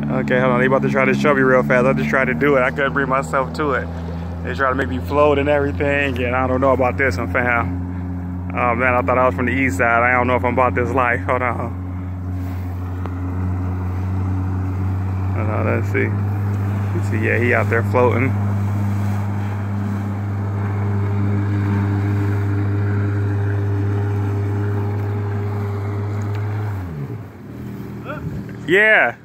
Okay, hold on. They about to try to show me real fast. I just tried to do it. I couldn't bring myself to it. They try to make me float and everything, and I don't know about this one, fam. Oh man, I thought I was from the east side. I don't know if I'm about this life. Hold on. Hold on, let's see. Let's see, yeah, he out there floating. Yeah.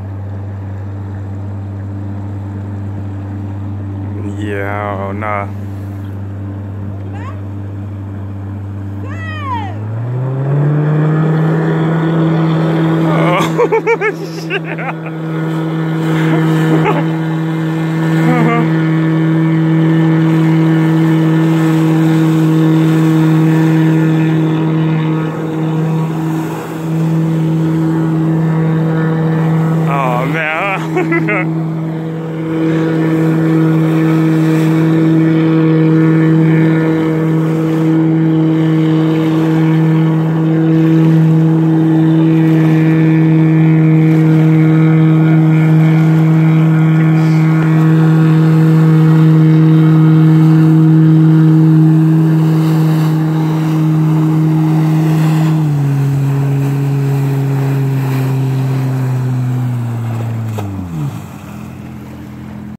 Yeah, oh no.